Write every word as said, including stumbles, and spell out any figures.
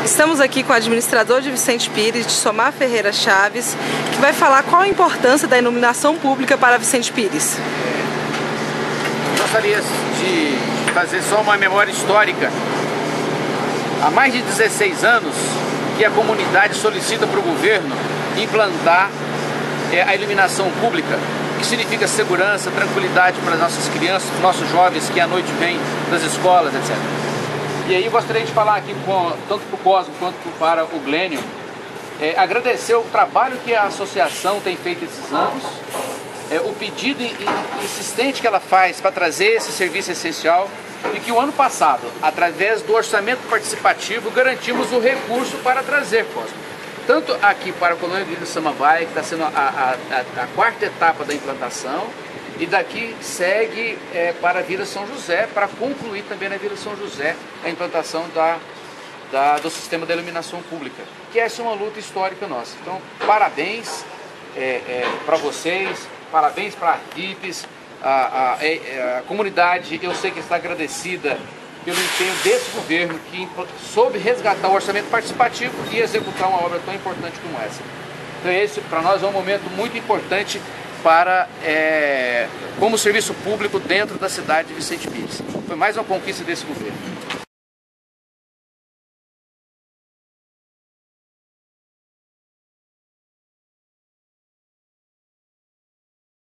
Estamos aqui com o administrador de Vicente Pires, de Somar Ferreira Chaves, que vai falar qual a importância da iluminação pública para Vicente Pires. Eu gostaria de fazer só uma memória histórica. Há mais de dezesseis anos que a comunidade solicita para o governo implantar é, a iluminação pública, que significa segurança, tranquilidade para as nossas crianças, nossos jovens que à noite vêm das escolas, etcétera. E aí eu gostaria de falar aqui, com, tanto para o Cosmo quanto para o Glênio, é, agradecer o trabalho que a associação tem feito esses anos, é, o pedido insistente que ela faz para trazer esse serviço essencial, e que o ano passado, através do orçamento participativo, garantimos o recurso para trazer, Cosmo. Tanto aqui para a colônia de Samambaia, que está sendo a, a, a, a quarta etapa da implantação, e daqui segue é, para a Vila São José, para concluir também na Vila São José a implantação da, da, do sistema de iluminação pública, que essa é uma luta histórica nossa. Então, parabéns é, é, para vocês, parabéns para a Arquipes, a, a, a, a comunidade, eu sei que está agradecida pelo empenho desse governo que soube resgatar o orçamento participativo e executar uma obra tão importante como essa. Então esse para nós é um momento muito importante para, é, como serviço público dentro da cidade de Vicente Pires. Foi mais uma conquista desse governo.